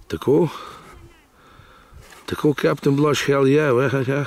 Te cool. Te cool, Captain Blush, hell yeah.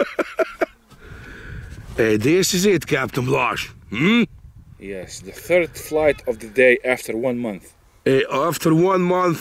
Hey, this is it, Captain Blush. Hmm? Yes, the third flight of the day after 1 month. Hey, after 1 month,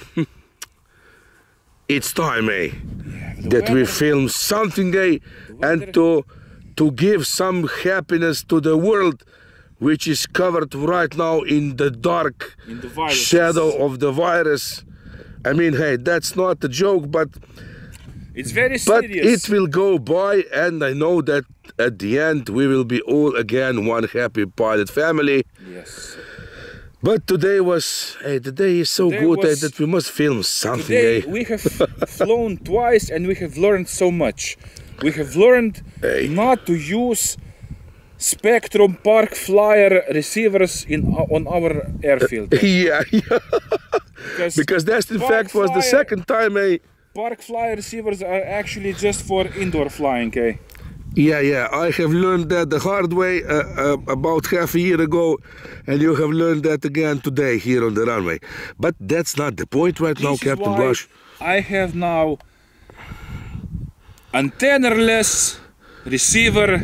it's time, that we film something, and to give some happiness to the world, which is covered right now in the dark shadow of the virus. I mean, hey, that's not a joke, but it's very serious. But it will go by, and I know that at the end we will be all again one happy pilot family. Yes. But today was, the day is so good that we must film something. Today we have flown twice and we have learned so much. We have learned not to use Spectrum Park Flyer receivers on our airfield. Yeah. Because that in fact was the second time, Park Flyer receivers are actually just for indoor flying, Yeah, I have learned that the hard way about half a year ago, and you have learned that again today here on the runway. But that's not the point right now, Captain Blush. I have now antenna-less receiver.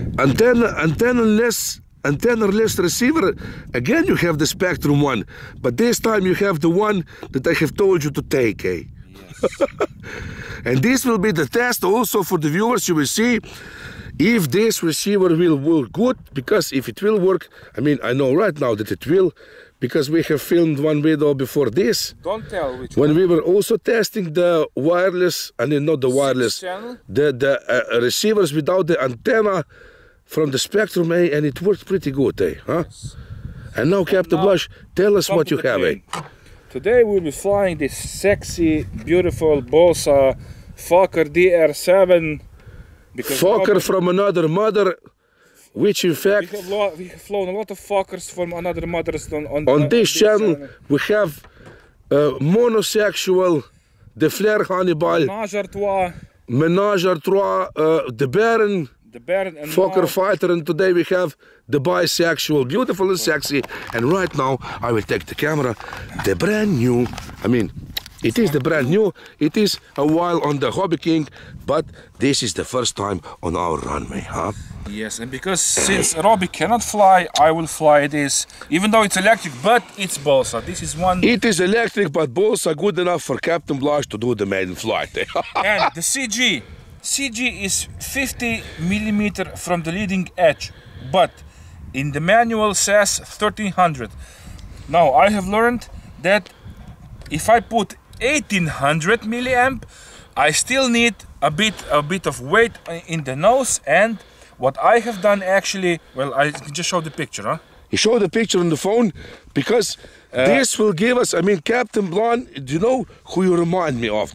Antenna-less receiver. Again, you have the Spectrum one, but this time you have the one that I have told you to take, Yes. And this will be the test also for the viewers. You will see if this receiver will work good, because if it will work, I mean, I know right now that it will, because we have filmed one video before this. Don't tell which when one. We were also testing the wireless, I mean not the wireless, the receivers without the antenna from the Spectrum, and it worked pretty good, Huh? Yes. And now, Captain Blush, tell us what you have, Today we'll be flying this sexy, beautiful Bolsa Fokker DR7. Fokker from another mother, which in fact we have flown a lot of Fokkers from another mothers on this channel. We have monosexual, the Flair Hannibal, Menage à Trois, the Baron and Fokker Fighter, and today we have the bisexual, beautiful and sexy. And right now I will take the camera, the brand new, I mean, it is the brand new, it is a while on the Hobby King, but this is the first time on our runway, huh? Yes, and because since Robbie cannot fly, I will fly this, even though it's electric, but it's Bolsa. This is one... It is electric, but Bolsa good enough for Captain Blush to do the maiden flight. And the CG is 50 millimeter from the leading edge, but in the manual says 1300. Now I have learned that if I put 1800 milliamp, I still need a bit of weight in the nose. And what I have done actually, well, I can just show the picture, huh? You show the picture on the phone, because this will give us, I mean, Captain Blonde, do you know who you remind me of?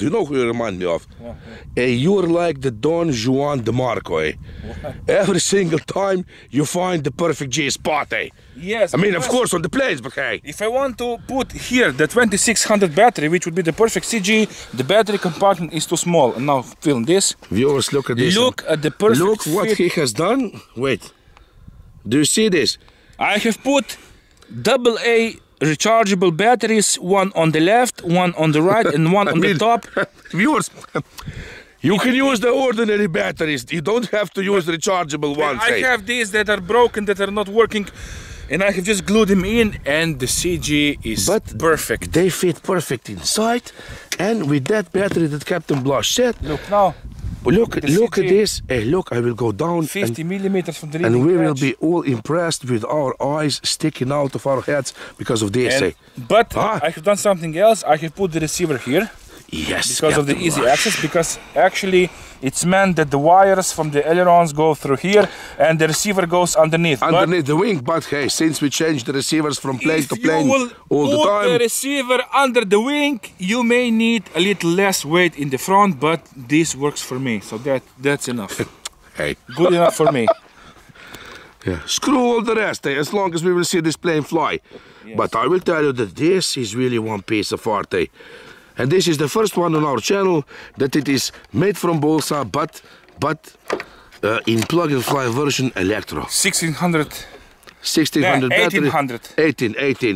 You're like the Don Juan de Marco, Every single time you find the perfect G-spot, Yes. I mean, of course, on the planes, but hey. If I want to put here the 2600 battery, which would be the perfect CG, the battery compartment is too small. And now film this. Viewers, look at this. Look at the perfect Look what he has done. Wait. Do you see this? I have put AA rechargeable batteries, one on the left, one on the right, and one on the top. Viewers, you can use the ordinary batteries. You don't have to use rechargeable ones. I have these that are broken, that are not working, and I have just glued them in, and the CG is perfect. They fit perfect inside, and with that battery that Captain Blush said. Look now. Look at this. Hey, look, I will go down 50 millimeters from the leading and we edge. will be all impressed with our eyes sticking out of our heads because of this. But I have done something else. I have put the receiver here. Yes, because of the easy access, because actually it's meant that the wires from the ailerons go through here and the receiver goes underneath. Underneath the wing, but hey, since we changed the receivers from plane to plane all the time. If you put the receiver under the wing, you may need a little less weight in the front, but this works for me, so that's enough. Hey. Good enough for me. Yeah. Screw all the rest, as long as we will see this plane fly. Yes. But I will tell you that this is really one piece of art. And this is the first one on our channel that it is made from Bolsa, but in plug-and-fly version electro. 1600 battery. 1800. 18.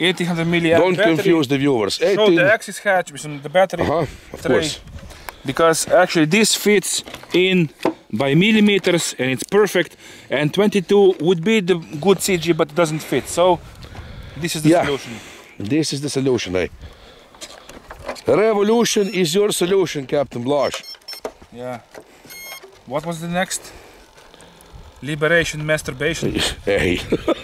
1800 milliamp Don't battery. confuse the viewers. Show 18. the axis hatch with the battery Of tray. course. Because actually this fits in by millimeters and it's perfect, and 22 would be the good CG but it doesn't fit, so this is the solution. This is the solution, eh? Revolution is your solution, Captain Blaž. Yeah. What was the next? Liberation, masturbation. Hey.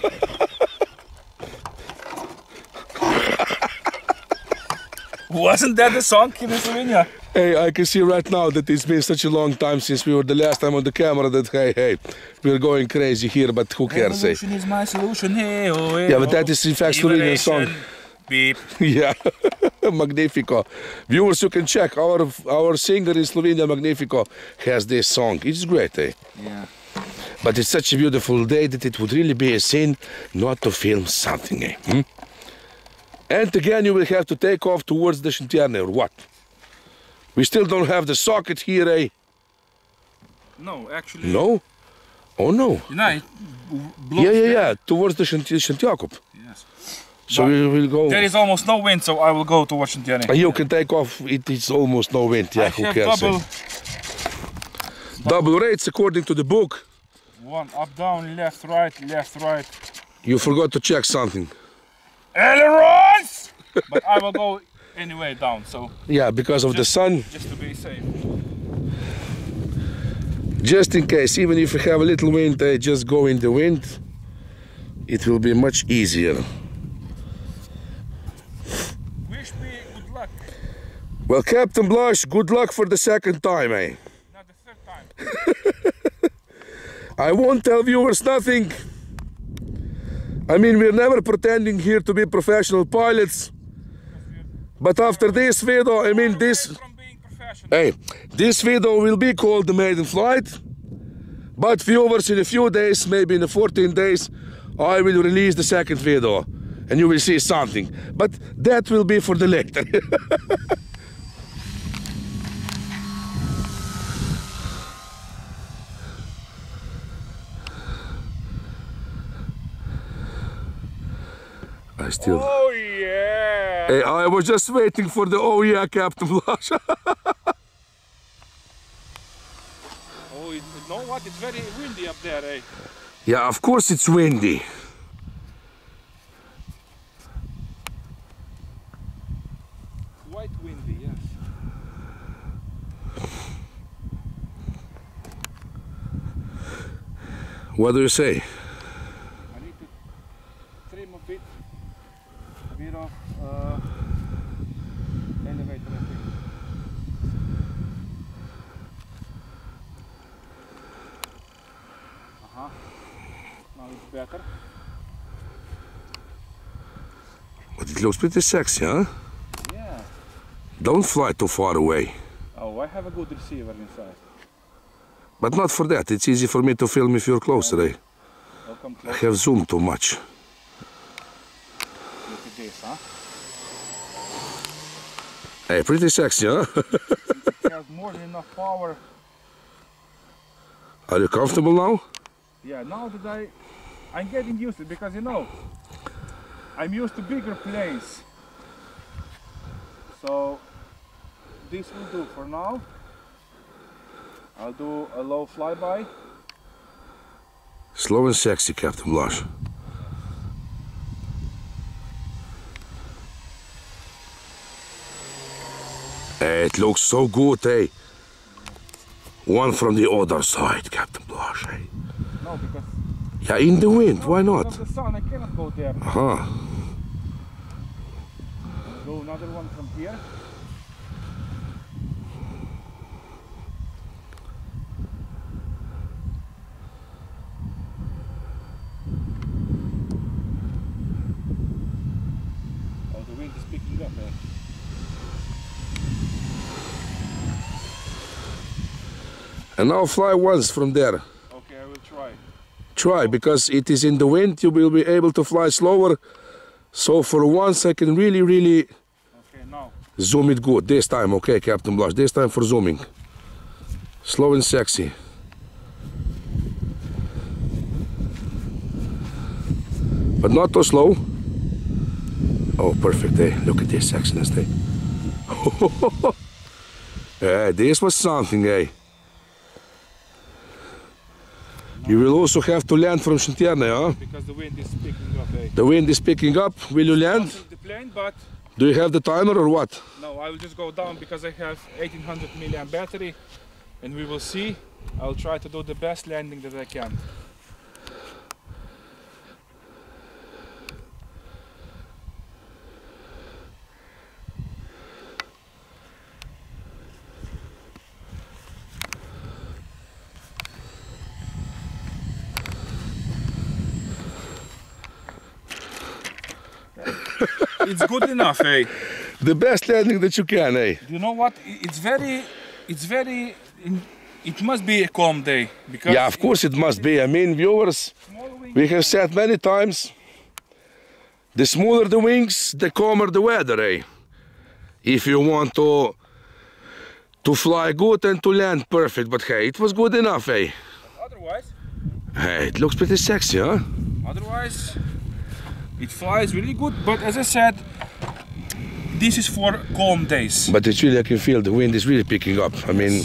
Wasn't that the song in Slovenia? Hey, I can see right now that it's been such a long time since we were the last time on the camera that, hey, we're going crazy here, but who cares, eh? Revolution is my solution, hey, oh, hey, Yeah, but that is in fact Slovenian song. Beep. Yeah, Magnifico. Viewers, you can check. Our singer in Slovenia, Magnifico, has this song. It's great, eh? Yeah. But it's such a beautiful day that it would really be a sin not to film something, eh? And again, you will have to take off towards the Shintierne, or what? We still don't have the socket here, eh? No, actually. No? Oh, no. No, it blows Yeah, towards the Sint-Jakob. Yes. So But we will go. there is almost no wind, so I will go to Shintierne. You can take off, it is almost no wind, yeah, I who have cares? Double rates according to the book. One up, down, left, right, left, right. You forgot to check something. Ailerons! But I will go anyway down, so Yeah, because of the sun. just to be safe. Just in case, even if you have a little wind, just go in the wind. It will be much easier. Wish me good luck. Well, Captain Blaž, good luck for the second time, eh? Not the third time. I won't tell viewers nothing. I mean, we're never pretending here to be professional pilots. But after this video, I mean this... From being professional. Hey, this video will be called the maiden flight. But viewers, in a few days, maybe in 14 days, I will release the second video. And you will see something. But that will be for the later. I still... Oh yeah! Hey, I was just waiting for the oh yeah, Captain Blaž. Oh, you know what? It's very windy up there, eh? Yeah, of course it's windy. Quite windy, yes. What do you say? I need to trim a bit of elevator, I think. Now it's better. But it looks pretty sexy, huh? Yeah. Don't fly too far away. Oh, I have a good receiver inside. But not for that. It's easy for me to film if you're closer, eh? I'll come I close. have zoomed too much. Look at this, huh? Hey, pretty sexy, huh? It has more than enough power. Are you comfortable now? Yeah, now that I'm getting used to it, because you know, I'm used to bigger planes. So this will do for now. I'll do a low flyby. Slow and sexy, Captain Blaž. Hey, it looks so good, eh? One from the other side, Captain Blaž, eh? No, because Yeah, in the wind, why not? because of the sun, I cannot go there. Uh-huh. I'll do another one from here. Oh, the wind is picking up there. And now fly once from there. Okay, I will try. Try, because it is in the wind, you will be able to fly slower. So for once I can really Okay, now. zoom it good. This time, okay, Captain Blaž, this time for zooming. Slow and sexy. But not too slow. Oh, perfect, eh? Look at this excellence, eh? Yeah, this was something, eh? You will also have to land from Shinterne, huh? Because the wind is picking up, eh? The wind is picking up. Will you land? The plane, but Do you have the timer or what? no, I will just go down because I have 1800 milliamp battery, and we will see. I'll try to do the best landing that I can. It's good enough, eh? The best landing that you can, eh? You know what? It must be a calm day because Yeah, of course it must be. I mean, viewers, we have said many times, the smaller the wings, the calmer the weather, eh? If you want to fly good and to land perfect, but hey, it was good enough, eh? Otherwise, Hey, it looks pretty sexy, huh? otherwise, it flies really good. But as I said, this is for calm days. But it's really, I can feel the wind is really picking up. I mean,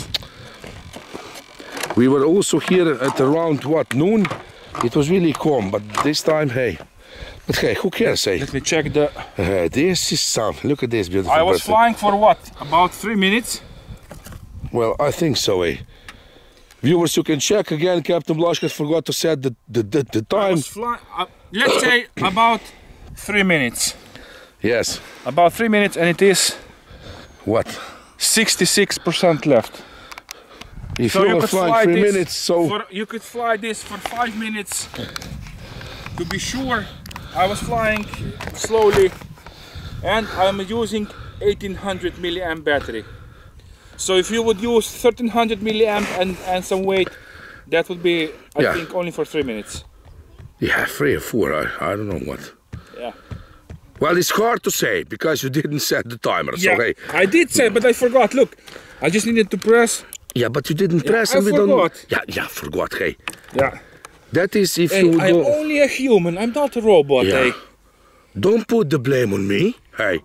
we were also here at around, what, noon? It was really calm, but this time, hey. But hey, who cares, eh? Let me check the. This is something. Look at this beautiful I was bird. flying for what? About 3 minutes. Well, I think so, eh? Viewers, you can check again. Captain Blaschke forgot to set the I time. was flying. Let's say about 3 minutes. Yes. About 3 minutes, and it is What? 66% left. If So you were flying 3 this minutes, so you could fly this for 5 minutes. To be sure, I was flying slowly, and I'm using 1800 milliamp battery. So if you would use 1300 milliamp and some weight, that would be, I think, only for 3 minutes. yeah, 3 or 4. I don't know what. Yeah. Well, it's hard to say because you didn't set the timer. So Yeah, hey. I did say, but I forgot. Look, I just needed to press. Yeah, but you didn't press I and we forgot. don't. Yeah, forgot. Hey, Yeah. that is if Hey, you I'm go. only a human. I'm not a robot. Yeah. Eh? Don't put the blame on me. Hey.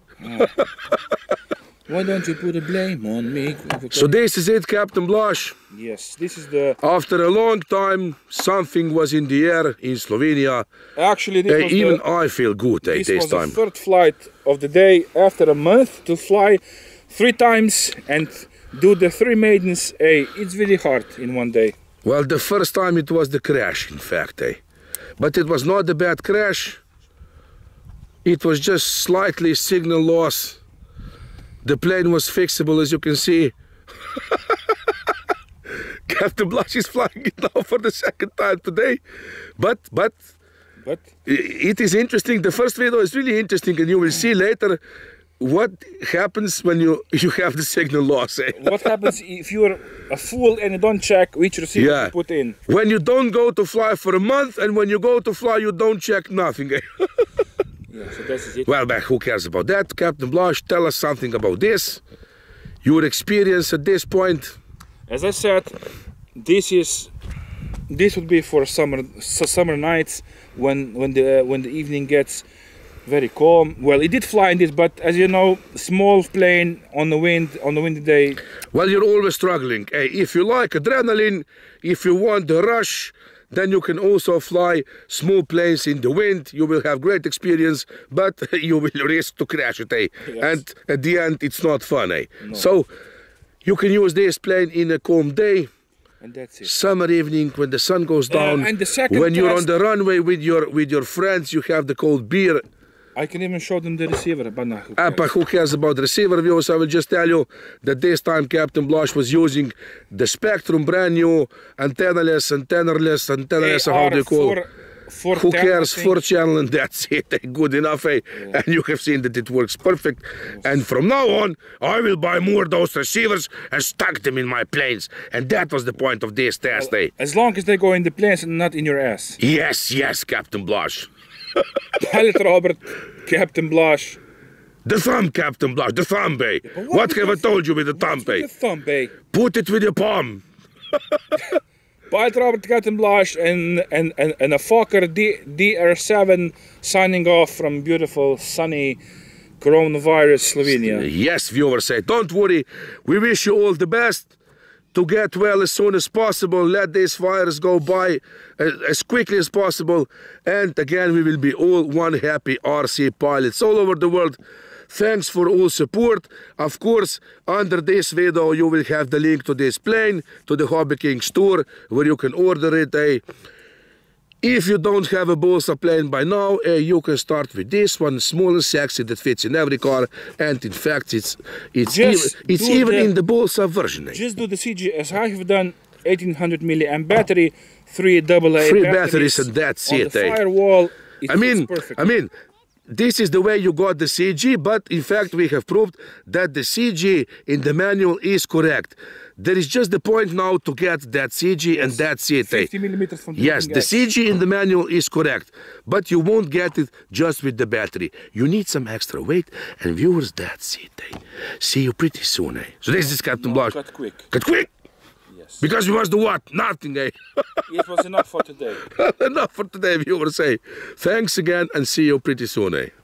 Why don't you put the blame on me? So this is it, Captain Blaž. Yes, this is the. After a long time, something was in the air in Slovenia. Actually, this was Even the, I feel good this this was time. the third flight of the day after a month to fly 3 times and do the 3 maidens. Hey, it's really hard in one day. Well, the first time it was the crash, in fact, eh? But it was not a bad crash. It was just slightly signal loss. The plane was fixable, as you can see. Captain Blaž is flying it now for the second time today. But But it is interesting. The first video is really interesting, and you will see later what happens when you have the signal loss. Eh? what happens if you're a fool and you don't check which receiver Yeah. to put in? When you don't go to fly for a month, and when you go to fly, you don't check nothing. Eh? Yeah, so this is it. Well, man, who cares about that? Captain Blaž, tell us something about this. Your experience at this point. As I said, this would be for summer nights when the evening gets very calm. Well, it did fly in this, but as you know, small plane on the windy day. Well, you're always struggling. Hey, if you like adrenaline, if you want the rush, then you can also fly small planes in the wind. You will have great experience, but you will risk to crash it. Eh? Yes. And at the end, it's not fun. Eh? No. So you can use this plane in a calm day. And that's it. Summer evening when the sun goes down. And the second when you're on test- the runway with your friends, you have the cold beer. I can even show them the receiver, but nah, But who cares about the receiver views? I will just tell you that this time Captain Blaž was using the Spectrum brand new antennaless, how do you call it? Who cares? 4-channel, and that's it. Good enough, eh? And you have seen that it works perfect. And from now on, I will buy more of those receivers and stuck them in my planes. And that was the point of this test, eh? As long as they go in the planes and not in your ass. Yes, Captain Blaž. Pilot Robert, Captain Blaž. The thumb, Captain Blaž, the thumb, eh? What have I told you with the thumb, eh? The thumb, eh? Put it with your palm. Pilot Robert, Captain Blaž, and a Fokker DR7 signing off from beautiful sunny Coronavirus Slovenia. Yes, viewers say, don't worry. We wish you all the best to get well as soon as possible. Let this virus go by as quickly as possible. And again, we will be all one happy RC pilots all over the world. Thanks for all support. Of course, under this video, you will have the link to this plane, to the Hobby King store, where you can order it. If you don't have a Balsa plane by now, you can start with this one, small and sexy, that fits in every car. And in fact, it's even in the Balsa version. Just do the CG as I have done. 1800 milliamp battery, 3 AA Three batteries, and that's on it. The firewall. It I mean, perfect. this is the way you got the CG, but in fact we have proved that the CG in the manual is correct. There is just the point now to get that CG, and that's it. 50 millimeters from the Yes, the CG in the manual is correct, but you won't get it just with the battery. You need some extra weight, and viewers, that's it. See you pretty soon. So this is Captain Blaž. Cut quick. Cut quick! Yes. Because we must do what? Nothing, It was enough for today. Enough for today, viewers. Thanks again, and see you pretty soon.